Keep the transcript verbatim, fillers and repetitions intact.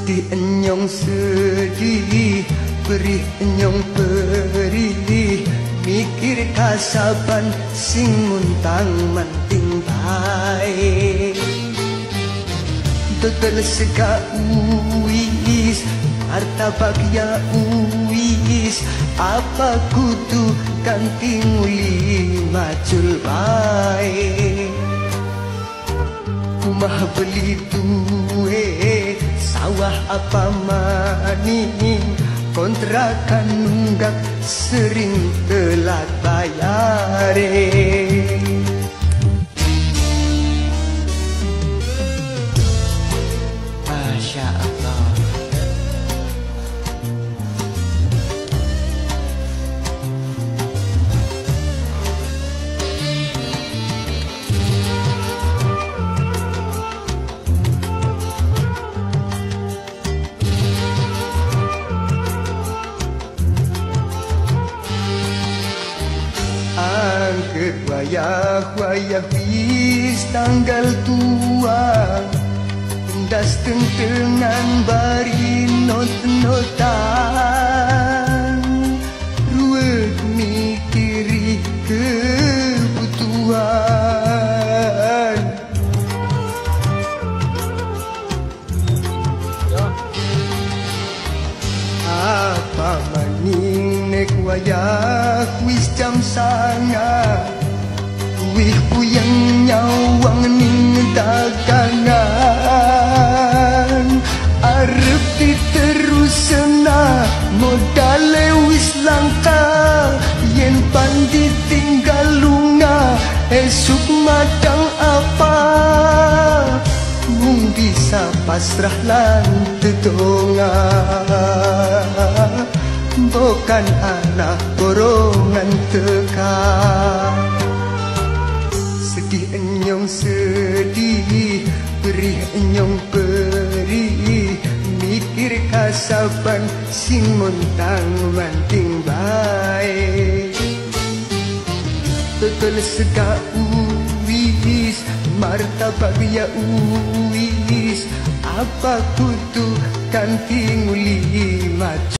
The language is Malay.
Sedih enyong sedih, perih enyong perih, mikir kasaban sing muntang manting bae. Dodol sega uis, martabak ya uis, apa kudu ganti nguli macul bae. Rumah beli duwe, sawah apa maning, kontrakan nunggak sering telat bayare. Masya Allah. Angkat wayah-wayah wis tanggal tua, das tentengan bari not-notan, ruwet mikiri kebutuhan. Apa maning nek wayah wis jam sanga, wih puyeng nyawang ning dagangan, arep diterusna modale wis langka, yen pandi tinggal lunga esuk madang apa, mung bisa pasrah lan tetongga, bukan anak borongan teka. Sedih enyong sedih, perih enyong perih, mikir kasaban sing montang manting bae. Dodol sega uis, martabak ya uis, apa kudu ganti nguli macul